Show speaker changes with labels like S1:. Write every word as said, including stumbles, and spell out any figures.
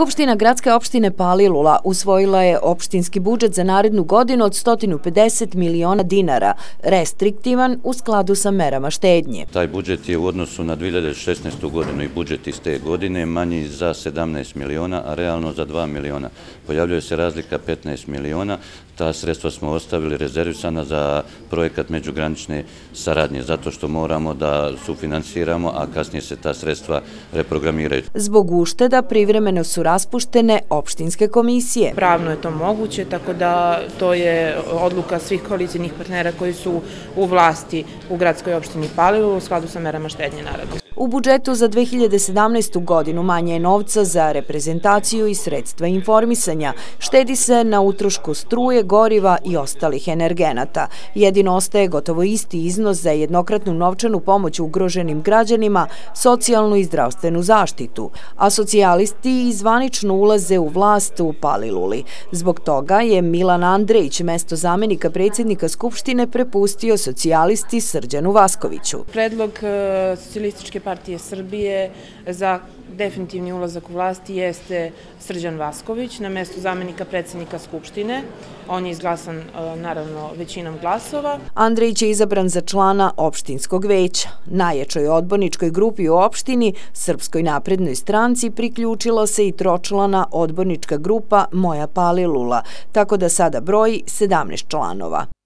S1: Skupština gradske opštine Palilula usvojila je opštinski budžet za narednu godinu od sto pedeset miliona dinara, restriktivan u skladu sa merama štednje.
S2: Taj budžet je u odnosu na dve hiljade šesnaestu. godinu i budžet iz te godine manji za sedamnaest miliona, a realno za dva miliona. Pojavljuje se razlika petnaest miliona. Ta sredstva smo ostavili rezervisana za projekat međugranične saradnje, zato što moramo da sufinansiramo, a kasnije se ta sredstva reprogramiraju.
S1: Zbog ušteda privremeno su raspuštene opštinske komisije.
S3: Pravno je to moguće, tako da to je odluka svih koalicijnih partnera koji su u vlasti u gradskoj opštini Palilula u skladu sa merama štednje, naravno.
S1: U budžetu za dve hiljade sedamnaestu. godinu manje je novca za reprezentaciju i sredstva informisanja. Štedi se na utrošku struje, goriva i ostalih energenata. Jedino ostaje gotovo isti iznos za jednokratnu novčanu pomoć ugroženim građanima, socijalnu i zdravstvenu zaštitu. A socijalisti izvanično ulaze u vlast u Paliluli. Zbog toga je Milan Andrejić mesto zamenika predsjednika Skupštine prepustio socijalisti Srđanu Vaskoviću.
S3: Predlog Socijalističke partije Srbije za definitivni ulazak u vlasti jeste Srđan Vasković na mesto zamenika predsjednika Skupštine. On je izglasan naravno većinom glasova.
S1: Andrejić je izabran za člana opštinskog veća. Najjačoj odborničkoj grupi u opštini, Srpskoj naprednoj stranci, priključila se i tročlana odbornička grupa Moja Palilula, tako da sada broji sedamnaest članova.